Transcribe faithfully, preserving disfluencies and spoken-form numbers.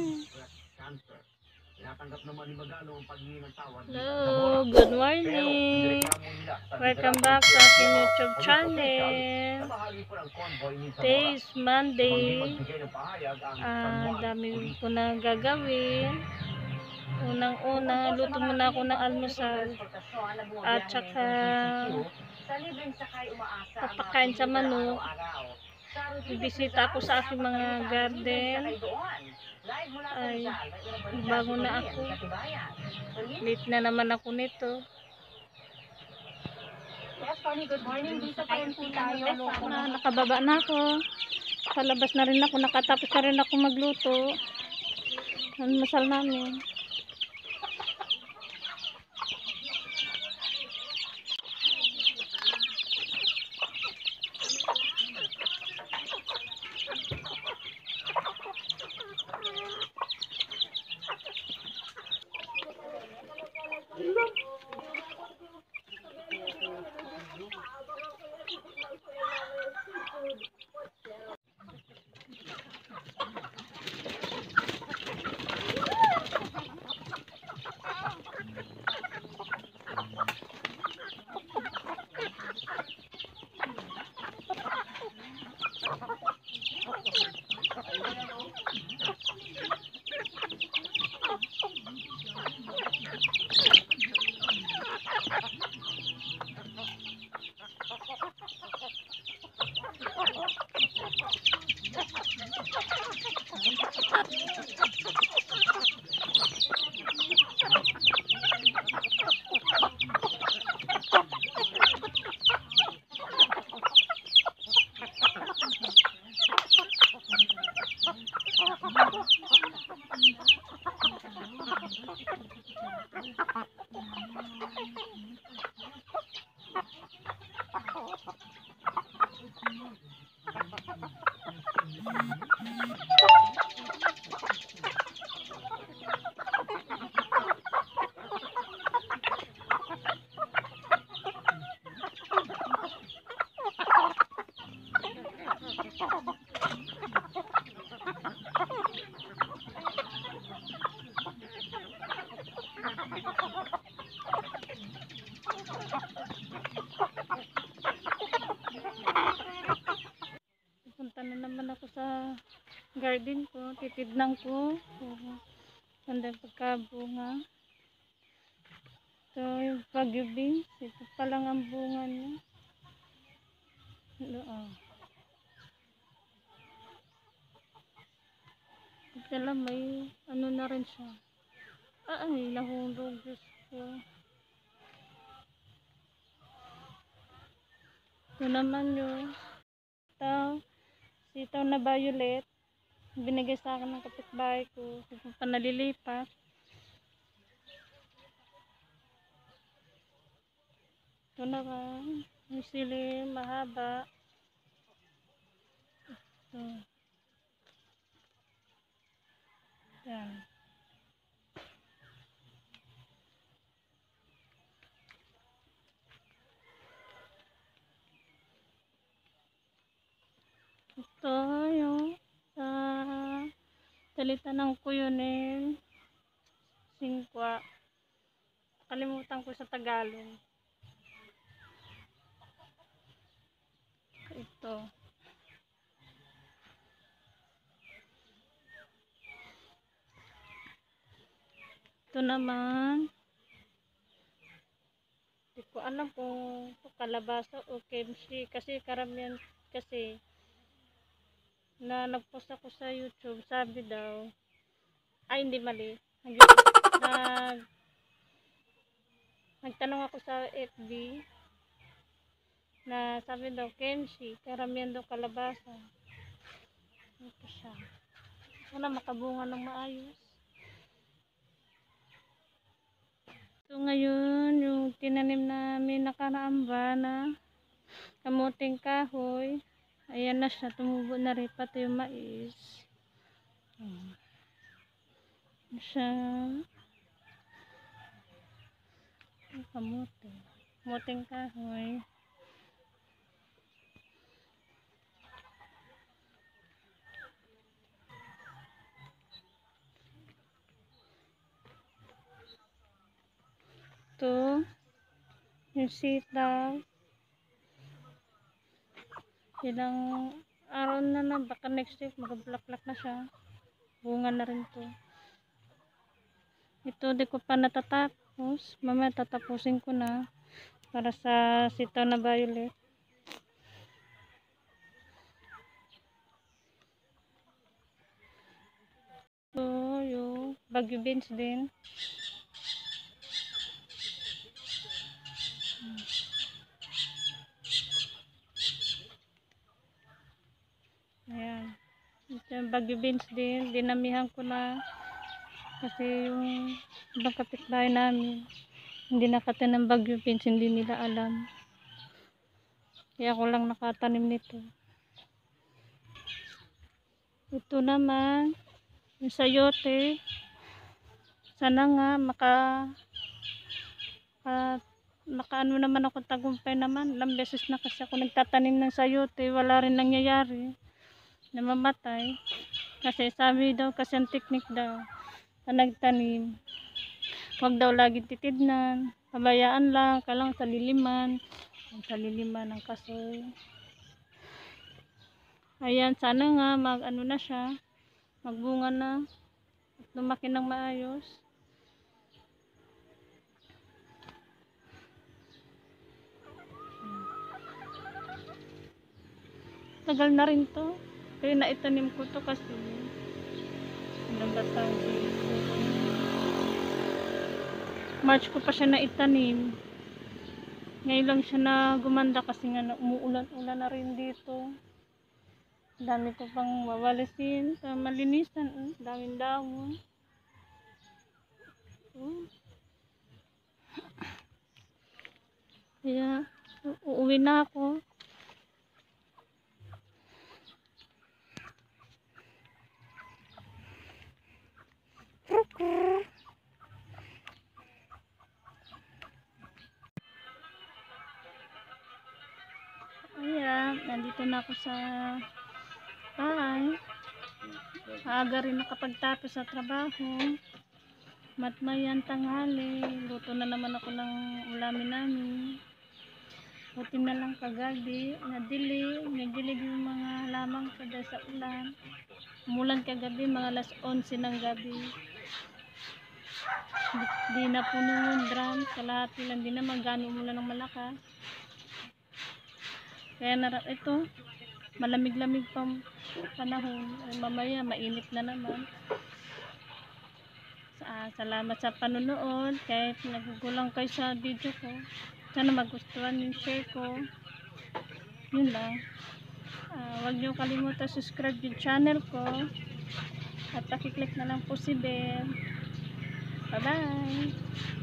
Hello, good morning. Welcome back sa aking YouTube channel. Today is Monday. Ah, dami ko na gagawin. Unang-una, luto muna ako ng almusal. At saka papakain sa manok. Bibisita ako sa aking mga garden. Ay, bago na ako. Late na naman ako nito. Yes, Tony, good morning. Dito pa rin po tayo. Ah, nakababa na ako. Sa labas na rin ako. Nakatapos na rin ako magluto. Almusal namin. Punta na naman ako sa garden ko. Titignan ko kung ganda yung pagkabunga. Ito yung pagyubing. Ito pa lang ang bunga niya. Ito, oh. Ito lang, may ano na rin siya. Ah, ay, nahulog. Diyos ko. Ito naman yung ito. Sitaw na violet. Binigay sa akin ng kapitbahay ko. Kung pa nalilipat. Ito na ka. Yung sili mahaba. Ito. Yan. Ito yung sa salita ng kuyunin. Singkwa. Kalimutan ko sa Tagalog. Ito. Ito naman. Hindi ko alam kung kalabasa o kimchi. Kasi karamihan kasi na nag-post ako sa YouTube, sabi daw, ay hindi mali. Nag, nag, nagtanong ako sa F B na sabi daw kimchi, karamihan daw kalabasa. Ito siya. Sana makabunga ng maayos. Ito ngayon, yung tinanim namin nakaraang ba na kamuting kahoy. Ayan na siya, tumubo na rin pati yung mais. Hmm. Siya. Kamuti. Kamuting kahoy. yung sitaw. Ilang araw na na, baka next week mag-black-black na siya. Bunga na rin to. Ito di ko pa natatapos. Mamaya tatapusin ko na para sa sitaw na violet. Ito yung bagyo beans din. Ayan. Ito yung bagyo beans din. Dinamihan ko na kasi yung ibang kapitbahay namin hindi nakatanim ng bagyo beans, hindi nila alam. Kaya ako lang nakatanim nito. Ito naman yung sayote. Sana nga maka uh, makaano naman ako, tagumpay naman. Ilang beses na kasi ako nagtatanim ng sayote, wala rin nangyayari, namamatay. Kasi sabi daw kasi ang technique daw na nagtanim, wag daw laging titidnan, pabayaan lang, kalang sa liliman, sa liliman ng kasoy. Ayan, sana nga mag ano na siya, magbunga na at lumaki ng maayos. Tagal na rin to, kaya naitanim ko to kasi nagbatang March ko pa siya naitanim. Ngayon lang siya na gumanda kasi nga umuulan-ulan na rin dito. Dami ko pang mawalisin sa malinisan. Daming dahon. Oh. Kaya uuwi na ako. Ayan, nandito na ako sa bahay. Aga rin nakapagtapos sa trabaho. Matmayan tanghali. Luto na naman ako ng ulamin namin. Buti na lang kagabi. Nadili. Nadilig yung mga lamang ko dahil sa ulan. Umulan kagabi, mga alas onse ng gabi. Di, di na puno yung drum. Kalahati lang, di na magano umulan ng malakas. Kaya na ito, malamig-lamig pang panahon. Ay, mamaya mainit na naman. Sa, salamat sa panonood. Kahit nagugulang kayo sa video ko, sana magustuhan yung share ko. Yun lang. Uh, huwag niyo kalimutan subscribe yung channel ko. At pakiclick na lang po si bell. Bye bye.